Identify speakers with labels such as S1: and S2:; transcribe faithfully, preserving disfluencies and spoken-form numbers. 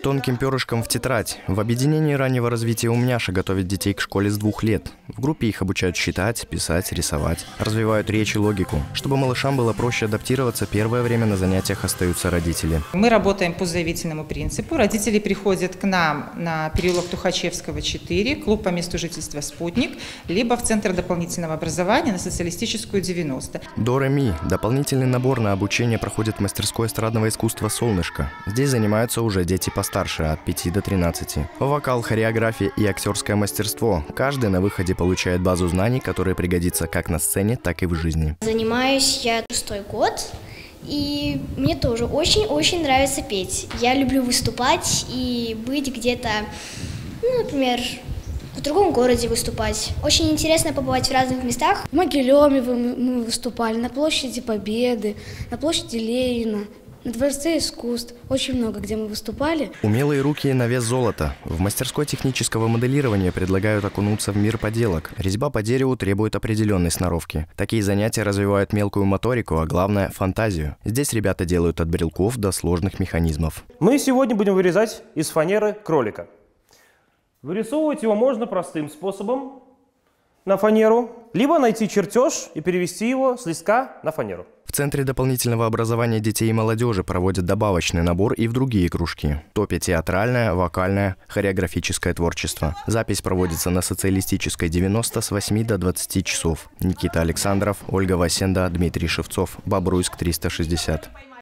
S1: тонким перышком в тетрадь. В объединении раннего развития «Умняша» готовят детей к школе с двух лет. В группе их обучают считать, писать, рисовать. Развивают речь и логику. Чтобы малышам было проще адаптироваться, первое время на занятиях остаются родители.
S2: Мы работаем по заявительному принципу. Родители приходят к нам на переулок Тухачевского, четыре, клуб по месту жительства «Спутник», либо в Центр дополнительного образования на Социалистическую, девяносто.
S1: До ре ми. Дополнительный набор на обучение проходит в мастерской эстрадного искусства «Солнышко». Здесь занимаются уже дети постарше, от пяти до тринадцати. Вокал, хореография и актерское мастерство. Каждый на выходе получает базу знаний, которая пригодится как на сцене, так и в жизни.
S3: Занимаюсь я шестой год, и мне тоже очень-очень нравится петь. Я люблю выступать и быть где-то, ну, например, в другом городе выступать. Очень интересно побывать в разных местах.
S4: В Могилеве мы выступали, на площади Победы, на площади Ленина, на Дворце искусств. Очень много где мы выступали.
S1: Умелые руки на вес золота. В мастерской технического моделирования предлагают окунуться в мир поделок. Резьба по дереву требует определенной сноровки. Такие занятия развивают мелкую моторику, а главное – фантазию. Здесь ребята делают от брелков до сложных механизмов.
S5: Мы сегодня будем вырезать из фанеры кролика. Вырисовывать его можно простым способом на фанеру, либо найти чертеж и перевести его с листка на фанеру.
S1: В Центре дополнительного образования детей и молодежи проводят добавочный набор и в другие кружки. В топе театральное, вокальное, хореографическое творчество. Запись проводится на Социалистической, девяносто, с восьми до двадцати часов. Никита Александров, Ольга Васенда, Дмитрий Шевцов, Бобруйск, триста шестьдесят.